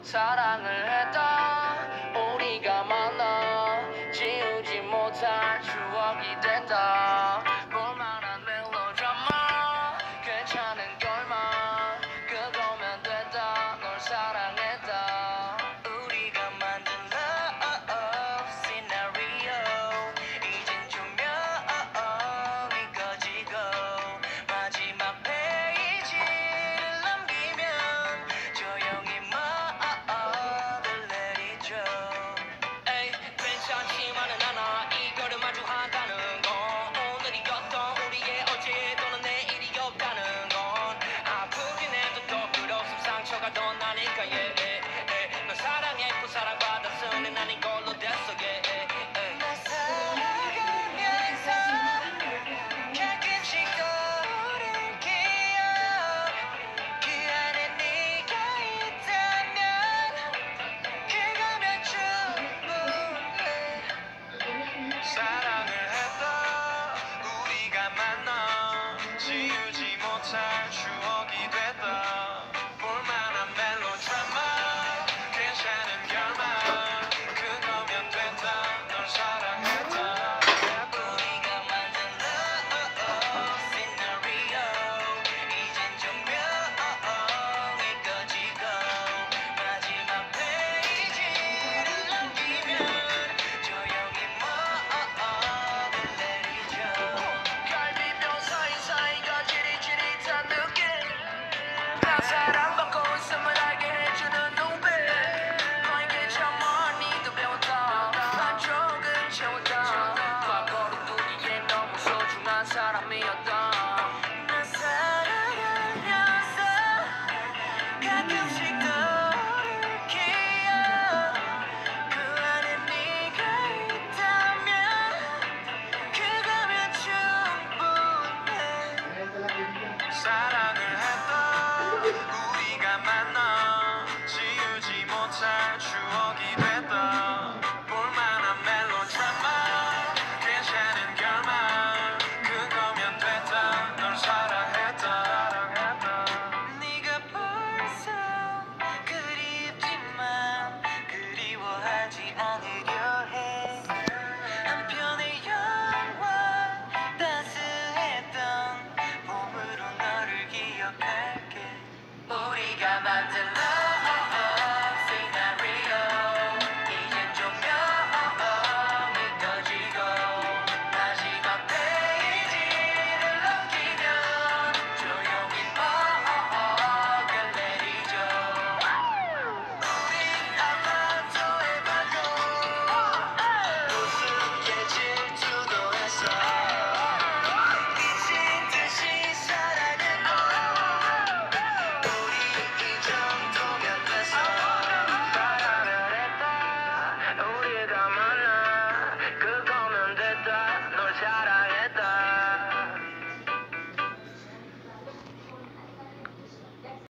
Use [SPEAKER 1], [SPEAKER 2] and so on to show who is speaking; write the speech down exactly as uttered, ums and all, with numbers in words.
[SPEAKER 1] 사랑을 했다 우리가 만나 지우지 못할 추억이 된다 볼만한 멜로드라마 괜찮은 결말 그거면 된다 널 사랑했다 우리가 만든 love scenario 이젠 조명이 꺼지고 마지막 페이지를 넘기면 조용히 마음을 내리죠 에이 괜찮지만은 않아 이거를 마주한다는 건 오늘이었던 우리의 어제 또는 내일이 없다는 건 아프긴 해도 더 그렇음 상처가 더 나니까 yeah, yeah, yeah. 널 사랑했고 사랑받았으니 난 이걸로 됐어 yeah, yeah, yeah. 널 사랑하면서 가끔씩 떠오를 기억 그 안에 네가 있다면 그거면 충분해 사랑을 했다 우리가 만나 지우지 못할 추억이 됐다 볼만한 멜로드라마 괜찮은 결말 그거면 된다 널 사랑했다 우리가 만든 love scenario 이젠 조명이 꺼지고 마지막 페이지를 넘기면 조용히 마음을 내리죠 갈비뼈 사이사이가 지릿지릿한 느낌 나 사랑받고 있음을 알게 해주는 눈빛 너에게 참 많이도 배웠다 한쪽은 채웠다 과거로 두기엔 너무 소중한 사람이었다 나 사랑하면서 가끔씩 떠오를 기억 그 안에 네가 있다면 그거면 충분해 사랑을 했다 우리가 만나 지우지 못할 추억이 됐다 볼만한 멜로드라마 괜찮은 결말 그거면 됐다 널 사랑했다 네가 벌써 그립지만 그리워하지 않으려 해 한편의 영원 따스했던 봄으로 너를 기억할게 우리가 만든 love scenario 이젠 조명이 꺼지고 마지막 페이지를 넘기면 조용히 마음을 내리죠 우린 아파트에 가고 우습게 질투도 했어 미친 듯이 사랑은 너 우리 이 정도면 됐어 사랑을 했다 우리가 만나 그거면 됐다 널 사랑